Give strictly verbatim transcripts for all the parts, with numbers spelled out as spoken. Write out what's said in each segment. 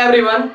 Everyone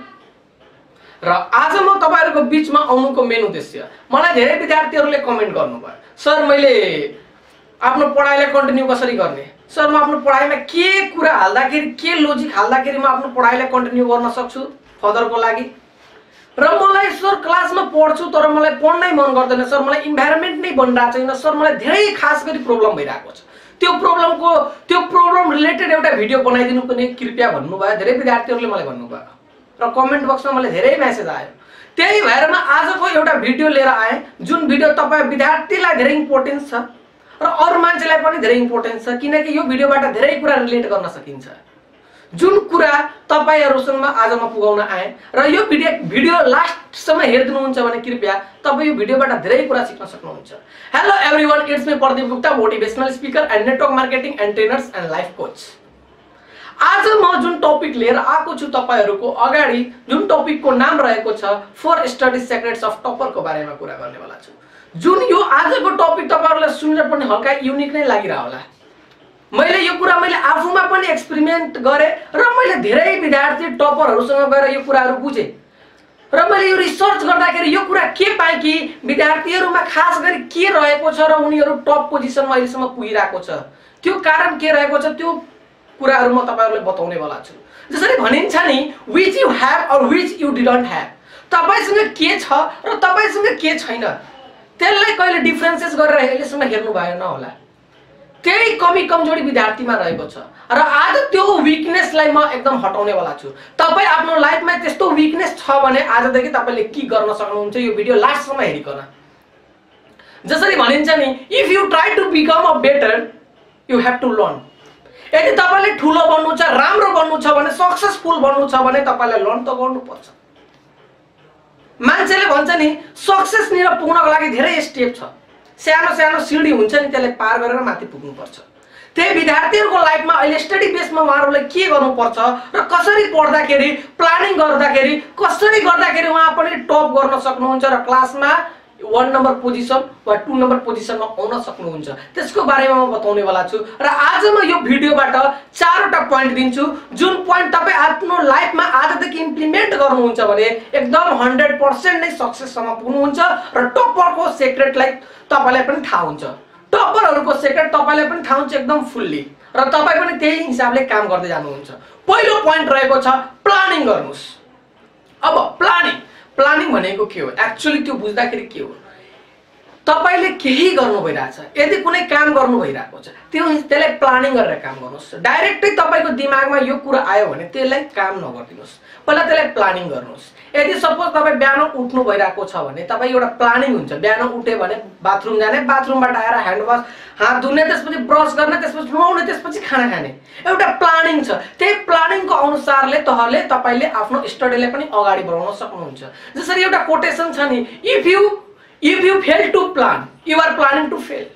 र आज म तपाईहरुको बीचमा आउनुको मेन उद्देश्य मलाई धेरै विद्यार्थीहरुले कमेन्ट गर्नुभयो सर मैले आफ्नो पढाइलाई कन्टिन्यू कसरी गर्ने सर म आफ्नो पढाइमा के कुरा हाल्दाखेरि के लजिक हाल्दाखेरि म आफ्नो पढाइलाई कन्टिन्यू गर्न सक्छु फर्दरको लागि र मलाई सर क्लासमा पढ्छु तर मलाई पढ्नै मन गर्दैन सर मलाई इन्भाइरोमेन्ट नै बनिरहेको छैन सर मलाई धेरै खास गरी प्रब्लम भइरहेको छ त्यो प्रब्लमको त्यो प्रब्लम रिलेटेड एउटा भिडियो बनाइदिनु पनि कृपया भन्नुभयो धेरै विद्यार्थीहरुले मलाई भन्नुभयो र कमेन्ट बक्समा मलाई धेरै मेसेज आयो त्यही भएर म आजको एउटा भिडियो लिएर आए जुन भिडियो तपाई विद्यार्थीलाई धेरै इम्पोर्टेन्ट छ र अरु मान्छेलाई पनि धेरै इम्पोर्टेन्ट छ किनकि यो भिडियोबाट धेरै कुरा रिलेट गर्न सकिन्छ जुन कुरा तपाईहरुसँग आज म पुगाउन आए र यो भिडियो भिडियो लास्टसम्म हेर्नुहुन्छ भने कृपया तपाई यो भिडियोबाट धेरै कुरा सिक्न सक्नुहुन्छ hello everyone it's me Pradeep Gupta motivational speaker and network marketing and trainers and life coach आज म जुन टपिक लिएर आएको छु तपाईहरुको अगाडि जुन टपिकको नाम रहेको छ four study secrets of topper को बारेमा कुरा गर्ने वाला छु जुन यो आजको टपिक तपाईहरुलाई सुनेर पनि हल्का युनिक नै लागिरा होला मैले यो कुरा मैले आफूमा पनि एक्सपेरिमेन्ट गरे र मैले धेरै विद्यार्थी टपरहरुसँग गएर यो कुराहरु बुझे र मैले यो रिसर्च गर्दाखेरि यो कुरा के पाए कि विद्यार्थीहरुमा खास गरी के रहेको छ र उनीहरु टप पोजिसनमा अहिलेसम्म पुगिरहेको छ त्यो कारण के रहेको छ त्यो कुराहरु म तपाईहरुलाई बताउने वाला छु जसरी भनिन्छ नि which you have or which you didn't have तपाईसँग के छ र तपाईसँग के छैन त्यसलाई कहिले डिफरेन्सेस गरेर अहिलेसम्म हेर्नु भएन होला त्यही कमी कमजोरी विद्यार्थीमा रहेको छ र आज त्यो विकनेसलाई म एकदम हटाउने वाला छु तपाई आफ्नो लाइफमा त्यस्तो विकनेस छ भने आजदेखि तपाईले के गर्न सक्नुहुन्छ यो भिडियो लास्टसम्म हेरिकन जसरी भनिन्छ नि if you try to become a better you have to learn यदि तपाईले ठुलो बन्नु छ राम्रो बन्नु छ भने सक्सेसफुल बन्नु छ भने तपाईले लर्न त गर्नुपर्छ मान्छेले भन्छ नि सक्सेस निर पुग्नको लागि धेरै स्टेप छ सानो सानो सिडी हुन्छ नि त्यसलाई पार गरेर माथि पुग्नु पर्छ त्यही विद्यार्थीहरुको लाइफमा अहिले स्टडी बेसमा उहाँहरुले के गर्नु पर्छ र कसरी पढ्दाखेरि प्लानिङ गर्दाखेरि कसरी गर्दाखेरि उहाँ पनि टप गर्न सक्नुहुन्छ र क्लासमा वन नम्बर पोजिसन वा टू नम्बर पोजिसनमा आउन सक्नुहुन्छ त्यसको बारेमा म बताउने वाला छु र आज म यो भिडियोबाट चारवटा प्वाइन्ट दिन्छु जुन प्वाइन्ट तपाई आफ्नो लाइफमा आजदेखि इम्प्लिमेन्ट गर्नुहुन्छ भने एकदम हन्ड्रेड पर्सेन्ट नै सक्सेससम्म पुग्नुहुन्छ र टपरको सिक्रेटलाई तपाईलाई पनि थाहा हुन्छ टपरहरुको सिक्रेट तपाईलाई पनि थाहा हुन्छ एकदम फुल्ली र तपाई पनि त्यही हिसाबले काम गर्दै जानुहुन्छ पहिलो प्वाइन्ट रहेको छ प्लानिङ गर्नुस् अब प्लानिङ प्लानिङ भनेको के हो एक्चुअली त्यो बुझ्दाखेरि के हो तपाईले केही गर्नु भइराछ यदि कुनै काम गर्नु भइराको छ त्यो त्यसलाई प्लानिङ गरेर काम गर्नुस् डाइरेक्टली तपाईको दिमागमा यो कुरा आयो भने त्यसलाई काम नगर्दिनुस् पहिला त्यसलाई प्लानिङ गर्नुस् यदि सपोज तपाई बिहान उठ्नु भइराको छ भने तपाई एउटा प्लानिङ हुन्छ बिहान उठे भने बाथरुम जाने बाथरुमबाट आएर ह्यान्ड वाश हात धुने त्यसपछि ब्रश गर्ने त्यसपछि नुहाउने त्यसपछि खाना खाने एउटा प्लानिङ छ त्यही प्लानिङको अनुसारले तहले तपाईले आफ्नो स्टडीलाई पनि अगाडि बढाउन सक्नुहुन्छ जसरी एउटा कोटेसन छ नि if you if you fail to plan you are planning to fail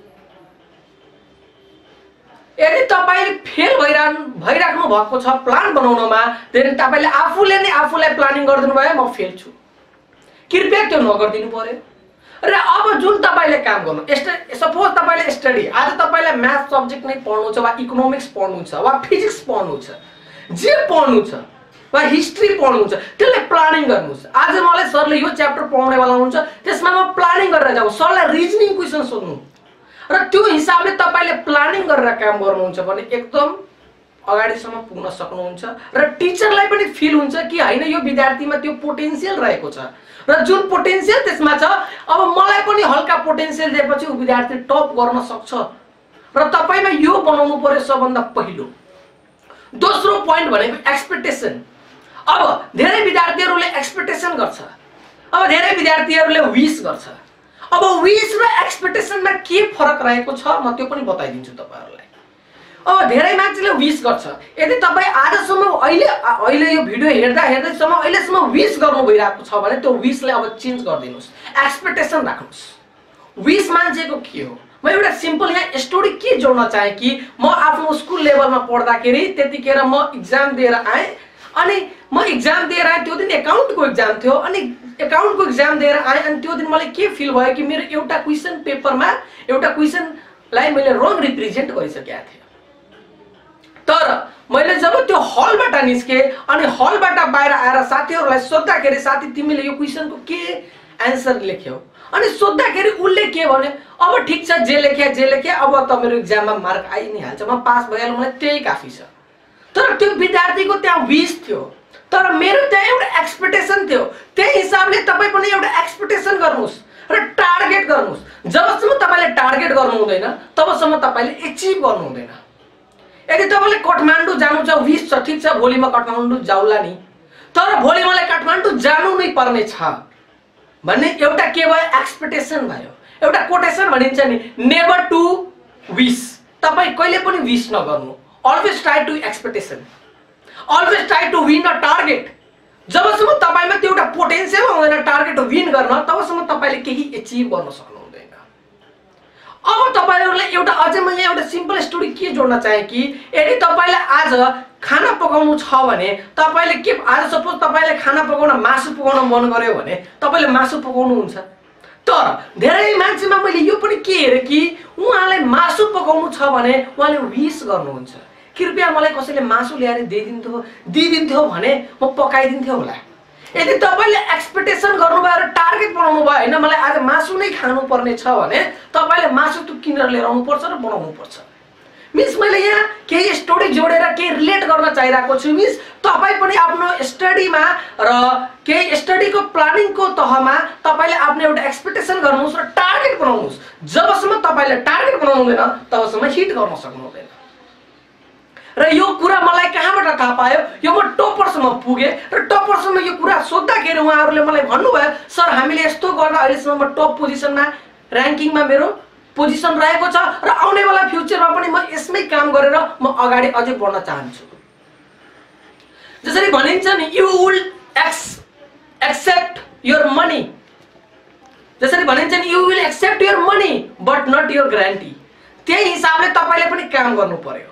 यदि तपाई फेल भइरानु भइराख्नु भएको छ प्लान बनाउनमा देन तपाईले आफूले नै आफूलाई प्लानिङ गर्दिनु भयो म फेल छु कृपया त्यो नगर्दिनु पर्यो र अब जुन तपाईले काम गर्नु सपोज तपाईले स्टडी आज तपाईलाई म्याथ सब्जेक्ट नै पढ्नु छ वा इकोनोमिक्स पढ्नु छ वा फिजिक्स पढ्नु छ जे पढ्नु छ वा हिस्ट्री पढ्नु छ त्यसले प्लानिङ गर्नुस् आज मलाई सरले यो च्याप्टर पढाउने वाला हुन्छ त्यसमा म प्लानिङ गरेर जाऊ सरलाई रिजनिङ क्वेशन सोध्नु र त्यो हिसाबले तपाईले प्लानिङ गरेर काम गर्नुहुन्छ भने एकदम अगाडिसम्म पुग्न सक्नुहुन्छ र टिचरलाई पनि फिल हुन्छ कि हैन यो विद्यार्थीमा त्यो पोटेन्शियल रहेको छ र जुन पोटेन्शियल त्यसमा छ अब मलाई पनि हल्का पोटेन्शियल दिएपछि उ विद्यार्थी टप गर्न सक्छ र तपाईमा यो बनाउनु पर्यो सबभन्दा पहिलो दोस्रो प्वाइन्ट भनेको एक्सपेक्टेसन अब धेरै विद्यार्थीहरुले एक्सपेक्टेसन गर्छ अब धेरै विद्यार्थीहरुले विश गर्छ अब विश र एक्सपेक्टेसनमा के फरक रहेको छ म त्यो पनि बताइदिन्छु तपाईहरुलाई अब धेरै मान्छेले विश गर्छ यदि तपाई आजसम्म अहिले अहिले यो भिडियो हेर्दा हेर्दैसम्म अहिलेसम्म विश गर्नु भइराको छ भने त्यो विशलाई अब चेन्ज गर्दिनुस् एक्सपेक्टेसन राख्नुस् विश मान्छेको के हो म एउटा सिम्पल यहाँ स्टोरी के जोड्न चाहे कि म आफ्नो स्कुल लेभलमा पढ्दाखेरि त्यतिखेर म एक्जाम दिएर आए अनि म एक्जाम दिएर आए त्यो दिन अकाउन्टको एक्जाम थियो अनि अकाउन्टको एक्जाम दिएर आए अनि त्यो दिन मलाई के फिल भयो कि मेरो एउटा क्वेशन पेपरमा एउटा क्वेशनलाई मैले रङ रिप्रेजेन्ट गरिसकेको थिएँ तर मैले जब त्यो हलबाट निस्के अनि हलबाट बाहिर आएर साथीहरूलाई सोद्धाखेरि साथी तिमीले यो क्वेसनको के एन्सर लेख्यौ अनि सोद्धाखेरि उसले के भन्यो अब ठिक छ जे लेख्या जे लेख्या अब त मेरो एक्जाममा मार्क आइ नै हाल्छ म पास भइहाल्छु मलाई त्यही काफी छ। तर त्यो विद्यार्थीको त्यहाँ विश थियो तर मेरो त्यहाँ एउटा एक्सपेक्टेसन थियो। त्यही हिसाबले तपाईँ पनि एउटा एक्सपेक्टेसन गर्नुहोस् र टार्गेट गर्नुहोस्। जबसम्म तपाईँले टार्गेट गर्नु हुँदैन तबसम्म तपाईँले एचिभ गर्नु हुँदैन। यदि तपाईँले काठमाडौँ जानु छ विश छ ठिक छ भोलि म काठमाडौँ जाउला नि तर भोलि मलाई काठमाडौँ जानु नै पर्ने छ भन्ने एउटा के भयो एक्सपेक्टेसन भयो। एउटा कोटेसन भनिन्छ नि नेभर टु विश। तपाईँ कहिले पनि विश नगर्नु always try to expectation always try to win a target. जबसम्म तपाईमा त्यो एउटा पोटेन्सियल हुँदैन टार्गेट विन गर्न तबसम्म तपाईले केही एचिभ गर्न सक्नुहुँदैन। अब तपाईहरुलाई एउटा अझै म यहाँ एउटा सिम्पल स्टोरी के जोड्न चाहे कि यदि तपाईले आज खाना पकाउनु छ भने तपाईले के आज सपोज तपाईले खाना पकाउन मासु पकाउन मन गर्यो भने तपाईले मासु पकाउनु हुन्छ। तर धेरै मान्छेमा मैले यो पनि के हेरे कि उहाँलाई मासु पकाउनु छ भने उहाँले विश गर्नुहुन्छ कृपया मलाई कसैले मासु ल्याएर दिइदिन्थ्यो दिइदिन्थ्यो भने म पकाइदिन्थ्यो होला। यदि तपाईले एक्सपेक्टेसन गर्नुभयो र टार्गेट बनाउनु भयो हैन मलाई आज मासु नै खानु पर्ने छ भने तपाईले मासु त किनेर लिएर आउनु पर्छ र बनाउनु पर्छ। मिन्स मैले यहाँ केही स्टोरी जोडेर केही रिलेट गर्न चाहिरहेको छु। मिन्स तपाई पनि आफ्नो स्टडीमा र केही स्टडीको प्लानिङको तहमा तपाईले आफ्नो एउटा एक्सपेक्टेसन गर्नुहोस् र टार्गेट बनाउनुहोस्। जबसम्म तपाईले टार्गेट बनाउनु हुँदैन तबसम्म हिट गर्न सक्नुहुँदैन। र यो कुरा मलाई कहाँबाट थाहा पायो यो म टपरसम्म पुगे र टपरसम्म यो कुरा सोद्धाखेरि उहाँहरूले मलाई भन्नुभयो सर हामीले यस्तो गर्दा अहिलेसम्म म टप पोजिसनमा र्याङ्किङमा मेरो पोजिसन रहेको छ र आउने वाला फ्युचरमा पनि म यसमै काम गरेर म अगाडि अझै बढ्न चाहन्छु। जसरी भनिन्छ नि you will accept your money जसरी भनिन्छ नि you will accept your money but not your guarantee. त्यही हिसाबले तपाईले पनि काम गर्नु पर्यो।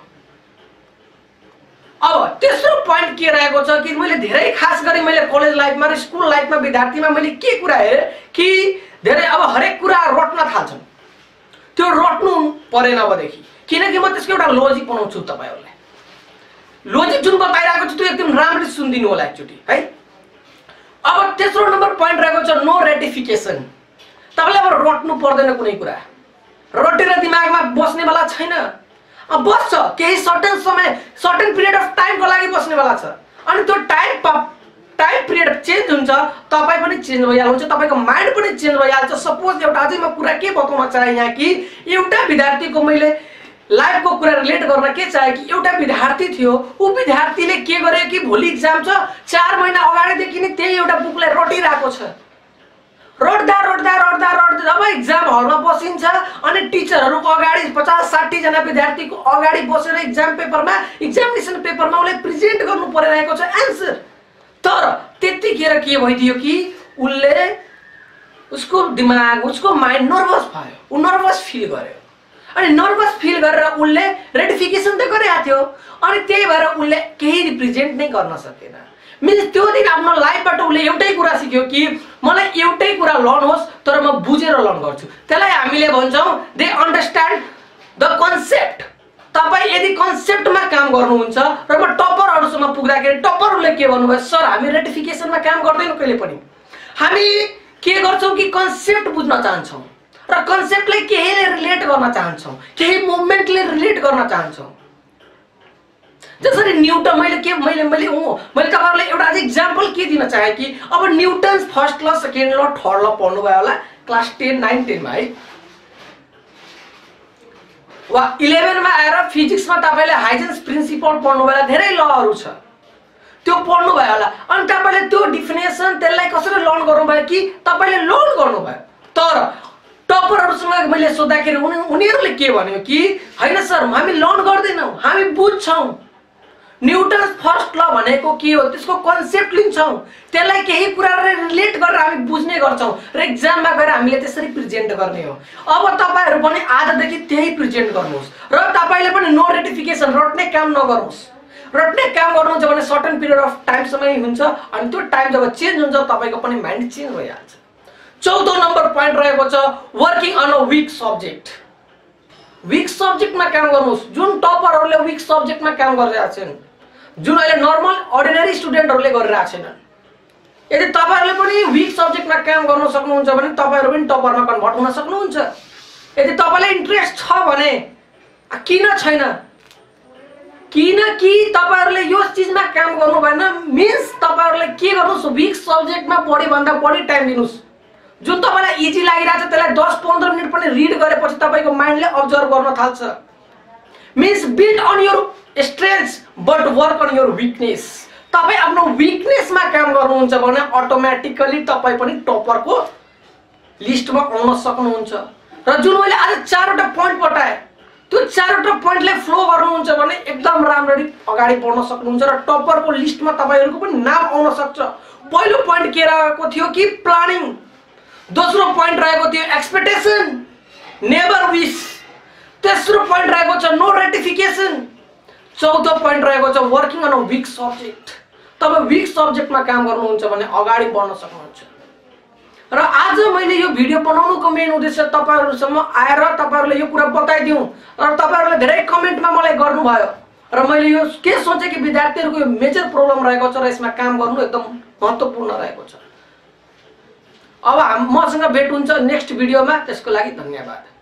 अब तेस्रो पोइन्ट के रहेको छ कि मैले धेरै खास गरी मैले कलेज लाइफमा र स्कुल लाइफमा विद्यार्थीमा मैले के कुरा हेरे कि धेरै अब हरेक कुरा रट्न थाल्छन्। त्यो रट्नु परेन अबदेखि किनकि म त्यसको एउटा लोजिक बनाउँछु तपाईहरुलाई। लोजिक जुन बताइरहेको छु त्यो एकदम राम्ररी सुनिदिनु होला एकचोटी है। अब तेस्रो नम्बर पोइन्ट रहेको छ नो रेटिफिकेसन। तपाईले अब रट्नु पर्दैन कुनै कुरा रटेर दिमागमा बस्ने वाला छैन। अब बस्छ केही सर्टेन समय सर्टेन पिरियड अफ टाइमको लागि बस्ने वाला छ अनि त्यो टाइम टाइम पिरियड चेन्ज हुन्छ तपाई पनि चेन्ज भइहाल्छ तपाईको माइन्ड पनि चेन्ज भइहाल्छ। सपोज एउटा अझै म कुरा के बताउन चाहे यहाँ कि एउटा विद्यार्थीको मैले लाइफको कुरा रिलेट गर्न के चाहे कि एउटा विद्यार्थी थियो उ विद्यार्थीले के गर्यो कि भोलि एक्जाम छ चार महिना अगाडिदेखि नै त्यही एउटा बुकलाई रटिरहेको छ। रट्दा रट्दा रट्दा रट्दा जब एक्जाम हलमा बसिन्छ अनि टिचरहरुको अगाडि पचास साठी जना विद्यार्थीको अगाडि बसेर एक्जाम पेपरमा एक्जामिनेसन पेपरमा उले प्रेजेन्ट गर्नु परिरहेको छ आन्सर। तर त्यतिखेर के भइदियो कि उले उसको दिमाग उसको माइन्ड नर्भस भयो उ नर्भस फिल गर्यो अनि नर्भस फिल गरेर उले रेटिफिकेसन त गरेको थियो अनि त्यही भएर उले केही रिप्रेजेन्ट नै गर्न सकेन। मिन्स त्यो दिन आफ्नो लाइफबाट उले एउटै कुरा सिक्यो कि मलाई एउटै कुरा लर्न होस् तर म बुझेर लर्न गर्छु। त्यसलाई हामीले भन्छौं दे अन्डरस्ट्यान्ड द कन्सेप्ट। तपाई यदि कन्सेप्टमा काम गर्नुहुन्छ र म टपरहरुसँग पुग्दाखेरि टपरहरुले के भन्नुभयो सर हामी रेटिफिकेसनमा काम गर्दैनौं कहिले पनि हामी के गर्छौं कि कन्सेप्ट बुझ्न चाहन्छौं र कन्सेप्टलाई केहीले रिलेट गर्न चाहन्छौं केही मुभमेन्टले रिलेट गर्न चाहन्छौं। जसरी न्यूटन मैले के मैले मैले हो मैले तपाईहरुलाई एउटा अझै एक्जाम्पल के दिन चाहे कि अब Newton first law second law third law पढ्नु भयो होला क्लास टेन नाइन टेन मा है वा इलेभेन मा आएर फिजिक्समा तपाईले हाइजेन्स प्रिन्सिपल पढ्नु भयो धेरै लहरु छ त्यो पढ्नु भयो होला अनि तपाईले त्यो डेफिनेसन त्यसलाई कसरी लर्न गर्नु भयो कि तपाईले लर्न गर्नु भयो। तर टपरहरुसँग मैले सोध्दाखेरि उनीहरुले के भन्यो कि हैन सर हामी लर्न गर्दैनौं हामी बुझ्छौं न्यूटन फर्स्ट ल भनेको के हो त्यसको कन्सेप्ट लिन्छौं त्यसलाई केही कुराले रिलेट गरेर हामी बुझ्ने गर्छौं र एक्जाममा गएर हामीले त्यसरी प्रेजेन्ट गर्ने हो। अब तपाईहरु पनि आजदेखि त्यही प्रेजेन्ट गर्नुहोस् र तपाईले पनि नो रेटिफिकेसन रट्ने काम नगर्नुहोस्। रट्ने काम गर्नुहुन्छ भने सर्टेन पिरियड अफ टाइम समय हुन्छ अनि त्यो टाइम जब चेन्ज हुन्छ तपाईको पनि माइन्ड चेन्ज भइहाल्छ। चौथो नम्बर पोइन्ट रहेको छ working on a weak subject. Weak सब्जेक्टमा काम गर्नुहोस्। जुन टपरहरूले विक सब्जेक्टमा काम गरिरहेका छन्, जुन अहिले नर्मल अर्डिनरी स्टुडेन्टहरूले गरिरहेका छैनन्, यदि तपाईहरुले पनि विक सब्जेक्टमा काम गर्न सक्नुहुन्छ भने तपाईहरु पनि टपरमा कन्भर्ट हुन सक्नुहुन्छ। यदि तपाईलाई इन्ट्रेस्ट छ भने किन छैन, किन कि तपाईहरुले यो चीजमा काम गर्नु भएन, मिन्स तपाईहरुले के गर्नुस्, विक सब्जेक्टमा बढी भन्दा बढी टाइम दिनुस्। जुन तपाईलाई इजी लागिरहेछ त्यसलाई दस पन्ध्र मिनेट पनि रिड गरेपछि तपाईको माइन्डले अब्जर्भ गर्न थाल्छ। Means build on your strengths but work on your weakness. तपाई आफ्नो वीकनेसमा काम गर्नुहुन्छ भने अटोमेटिकली तपाई पनि टपरको लिस्टमा आउन सक्नुहुन्छ। र जुन मैले आज चारवटा पोइन्ट बताए त्यो चारवटा पोइन्टले फ्लो गर्नुहुन्छ भने एकदम राम्ररी अगाडि बढ्न सक्नुहुन्छ र टपरको लिस्टमा तपाईहरुको पनि नाम आउन सक्छ। पहिलो पोइन्ट के रहेको थियो कि प्लानिङ, दोस्रो पोइन्ट रहेको थियो एक्सपेक्टेसन, नेभर विश, तेस्रो पोइन्ट रहेको छ नो रेटिफिकेसन, चौथो पोइन्ट रहेको छ working on a weak subject. तपाईं वीक सब्जेक्टमा काम गर्नुहुन्छ भने अगाडि बढ्न सक्नुहुन्छ। र आज मैले यो भिडियो बनाउनुको मेन उद्देश्य तपाईहरुसम्म आएर तपाईहरुले यो कुरा बताइदिउँ र तपाईहरुले धेरै कमेन्टमा मलाई गर्नुभयो र मैले यो के सोचे कि विद्यार्थीहरुको यो मेजर प्रब्लम रहेको छ र यसमा काम गर्नु एकदम महत्त्वपूर्ण रहेको छ। अब मसँग भेट हुन्छ नेक्स्ट भिडियोमा, त्यसको लागि धन्यवाद।